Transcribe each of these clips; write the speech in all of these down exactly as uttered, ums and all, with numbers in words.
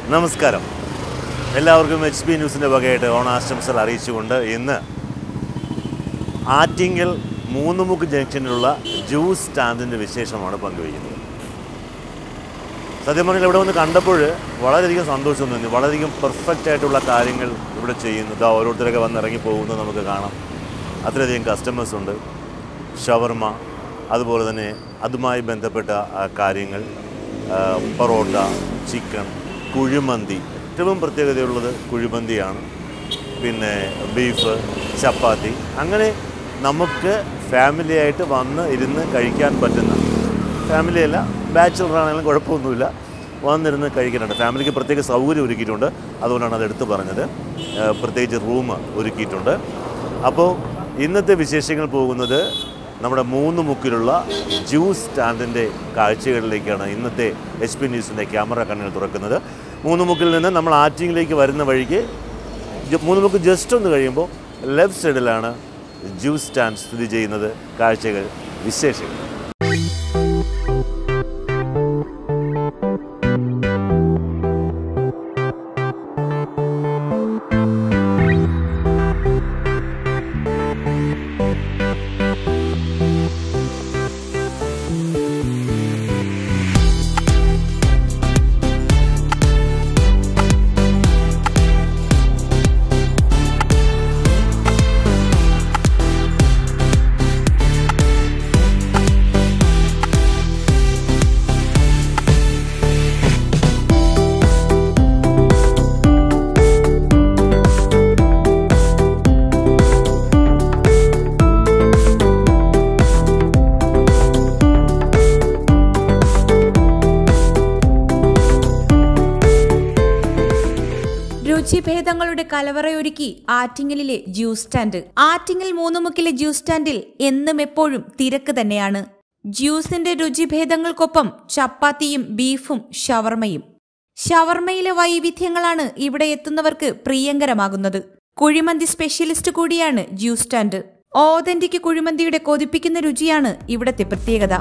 നമസ്കാരം. എല്ലാവർക്കും H P ന്യൂസിൻ്റെ വകയായിട്ട് ഓണാശംസകൾ അറിയിച്ചുകൊണ്ട് ഇന്ന് ആറ്റിങ്ങൽ മൂന്നുമുക്ക് ജംഗ്ഷനിലുള്ള ജ്യൂസ് സ്റ്റാൻഡിൻ്റെ വിശേഷമാണ് പങ്കുവയ്ക്കുന്നത്. സത്യം പറഞ്ഞാൽ ഇവിടെ വന്ന് കണ്ടപ്പോൾ വളരെയധികം സന്തോഷം തോന്നി. വളരെയധികം പെർഫെക്റ്റ് ആയിട്ടുള്ള കാര്യങ്ങൾ ഇവിടെ ചെയ്യുന്നത്. ഓരോരുത്തരൊക്കെ വന്ന് ഇറങ്ങി പോകുന്നത് നമുക്ക് കാണാം. അത്രയധികം കസ്റ്റമേഴ്സ് ഉണ്ട്. ഷവർമ, അതുപോലെ തന്നെ അതുമായി ബന്ധപ്പെട്ട കാര്യങ്ങൾ, പൊറോട്ട, ചിക്കൻ, കുഴിമന്തി. ഏറ്റവും പ്രത്യേകതയുള്ളത് കുഴിമന്തിയാണ്. പിന്നെ ബീഫ്, ചപ്പാത്തി. അങ്ങനെ നമുക്ക് ഫാമിലിയായിട്ട് വന്ന് ഇരുന്ന് കഴിക്കാൻ പറ്റുന്ന, ഫാമിലിയല്ല ബാച്ചിലറാണെങ്കിലും കുഴപ്പമൊന്നുമില്ല, വന്നിരുന്ന് കഴിക്കാനുണ്ട്. ഫാമിലിക്ക് പ്രത്യേക സൗകര്യം ഒരുക്കിയിട്ടുണ്ട്. അതുകൊണ്ടാണ് അത് എടുത്തു പറഞ്ഞത്. പ്രത്യേകിച്ച് റൂം ഒരുക്കിയിട്ടുണ്ട്. അപ്പോൾ ഇന്നത്തെ വിശേഷങ്ങൾ പോകുന്നത് നമ്മുടെ മൂന്ന് മുക്കിലുള്ള ജ്യൂസ് സ്റ്റാൻഡിൻ്റെ കാഴ്ചകളിലേക്കാണ് ഇന്നത്തെ എച്ച് പി ന്യൂസിൻ്റെ ക്യാമറ കണ്ണുകൾ തുറക്കുന്നത്. മൂന്ന് മുക്കിൽ നിന്ന് നമ്മൾ ആറ്റിങ്ങിലേക്ക് വരുന്ന വഴിക്ക് മൂന്ന് മുക്ക് ജസ്റ്റ് ഒന്ന് കഴിയുമ്പോൾ ലെഫ്റ്റ് സൈഡിലാണ് ജ്യൂസ് സ്റ്റാൻഡ് സ്ഥിതി ചെയ്യുന്നത്. കാഴ്ചകൾ, വിശേഷങ്ങൾ. രുചിഭേദങ്ങളുടെ കലവറയൊരുക്കി ആറ്റിങ്ങലിലെ ജ്യൂസ് സ്റ്റാൻഡ്. ആറ്റിങ്ങൽ മൂന്നുമുക്കിലെ ജ്യൂസ് സ്റ്റാൻഡിൽ എന്നും എപ്പോഴും തിരക്ക് തന്നെയാണ്. ജ്യൂസിന്റെ രുചിഭേദങ്ങൾക്കൊപ്പം ചപ്പാത്തിയും ബീഫും ഷവർമയും. ഷവർമയിലെ വൈവിധ്യങ്ങളാണ് ഇവിടെ എത്തുന്നവർക്ക് പ്രിയങ്കരമാകുന്നത്. കുഴിമന്തി സ്പെഷ്യലിസ്റ്റ് കൂടിയാണ് ജ്യൂസ് സ്റ്റാൻഡ്. ഓതന്റിക് കുഴിമന്തിയുടെ കൊതിപ്പിക്കുന്ന രുചിയാണ് ഇവിടത്തെ പ്രത്യേകത.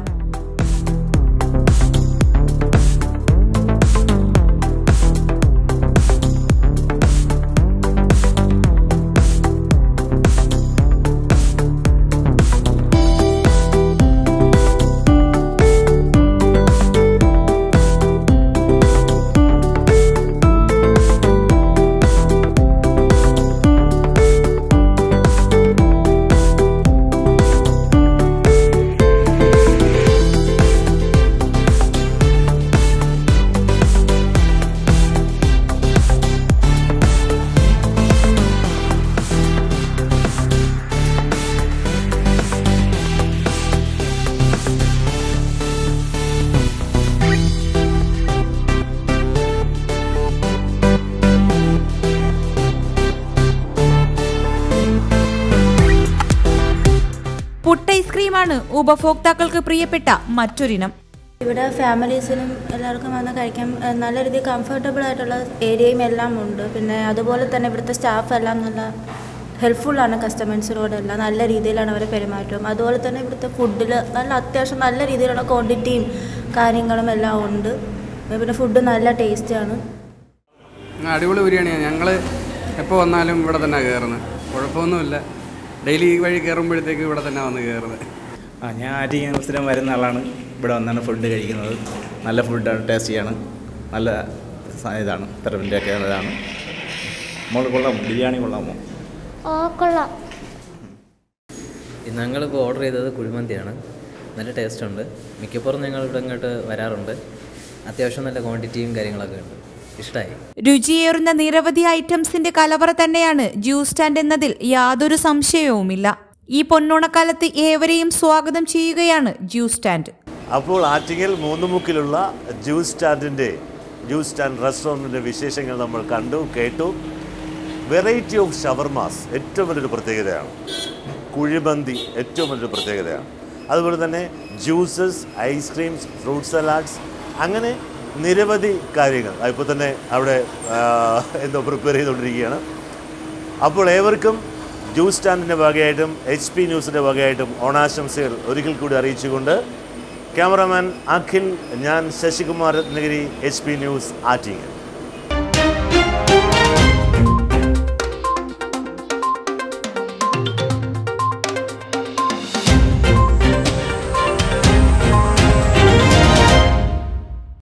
പുട്ട് ഐസ്ക്രീമാണ് ഉപഭോക്താക്കൾക്ക് പ്രിയപ്പെട്ട മറ്റൊരിനം. ഇവിടെ ഫാമിലീസിനും എല്ലാവർക്കും വന്ന് കഴിക്കാൻ നല്ല രീതിയിൽ കംഫർട്ടബിൾ ആയിട്ടുള്ള ഏരിയയും എല്ലാം ഉണ്ട്. പിന്നെ അതുപോലെ തന്നെ ഇവിടുത്തെ സ്റ്റാഫ് എല്ലാം നല്ല ഹെൽപ്ഫുള്ളാണ്. കസ്റ്റമേഴ്സിനോടെല്ലാം നല്ല രീതിയിലാണ് അവരെ പെരുമാറ്റവും. അതുപോലെ തന്നെ ഇവിടുത്തെ ഫുഡിൽ നല്ല അത്യാവശ്യം നല്ല രീതിയിലുള്ള ക്വാണ്ടിറ്റിയും കാര്യങ്ങളും എല്ലാം ഉണ്ട്. പിന്നെ ഫുഡ് നല്ല ടേസ്റ്റാണ്. അടിപൊളി ബിരിയാണിയാണ്. ഞങ്ങൾ എപ്പോൾ വന്നാലും ഇവിടെ തന്നെ കയറുന്നത്. കുഴപ്പമൊന്നുമില്ല. ഡെയിലി ഈ വഴി കയറുമ്പോഴത്തേക്ക് ഇവിടെ തന്നെ വന്ന് കയറുന്നത്. ആ ഞാൻ ആറ്റിങ്ങൽ സ്ഥിരം വരുന്ന ആളാണ്. ഇവിടെ വന്നാണ് ഫുഡ് കഴിക്കുന്നത്. നല്ല ഫുഡാണ്, ടേസ്റ്റിയാണ്, നല്ല ഇതാണ്, തരവിൻ്റെയൊക്കെ ഇതാണ്. മോള് കൊള്ളാമോ? ബിരിയാണി കൊള്ളാമോ? ഓ കൊള്ളാം. ഞങ്ങളിപ്പോൾ ഓർഡർ ചെയ്തത് കുഴിമന്തിയാണ്. നല്ല ടേസ്റ്റ് ഉണ്ട്. മിക്കപ്പോഴും ഞങ്ങൾ ഇവിടെ ഇങ്ങോട്ട് വരാറുണ്ട്. അത്യാവശ്യം നല്ല ക്വാണ്ടിറ്റിയും കാര്യങ്ങളൊക്കെ ഉണ്ട്. ഇഷ്ടമായി. രുചിയേറുന്ന നിരവധി ഐറ്റംസിന്റെ കലവറ തന്നെയാണ് ജ്യൂസ് സ്റ്റാൻഡ് എന്നതിൽ യാതൊരു സംശയവുമില്ല. ഈ പൊന്നോണക്കാലത്ത് ഏവരെയും സ്വാഗതം ചെയ്യുകയാണ് ജ്യൂസ് സ്റ്റാൻഡ്. അപ്പോൾ ആറ്റിങ്ങൽ മൂന്നുമുക്കിലുള്ള ജ്യൂസ് സ്റ്റാൻഡിൻ്റെ ജ്യൂസ് സ്റ്റാൻഡ് റെസ്റ്റോറൻറ്റിൻ്റെ വിശേഷങ്ങൾ നമ്മൾ കണ്ടു, കേട്ടു. വെറൈറ്റി ഓഫ് ഷവർമാസ് ഏറ്റവും വലിയൊരു പ്രത്യേകതയാണ്. കുഴിമന്തി ഏറ്റവും വലിയൊരു പ്രത്യേകതയാണ്. അതുപോലെ തന്നെ ജ്യൂസസ്, ഐസ്ക്രീംസ്, ഫ്രൂട്ട് സലാഡ്സ്, അങ്ങനെ നിരവധി കാര്യങ്ങൾ ഇപ്പോൾ തന്നെ അവിടെ എന്തോ പ്രിപ്പയർ ചെയ്തുകൊണ്ടിരിക്കുകയാണ്. അപ്പോൾ ഏവർക്കും ജ്യൂസ് സ്റ്റാൻഡിൻ്റെ വകയായിട്ടും എച്ച് പി ന്യൂസിൻ്റെ വകയായിട്ടും ഓണാശംസകൾ ഒരിക്കൽ കൂടി അറിയിച്ചുകൊണ്ട് ക്യാമറാമാൻ അഖിൽ, ഞാൻ Sasikumar Ratnagiri, H P news, Attingal.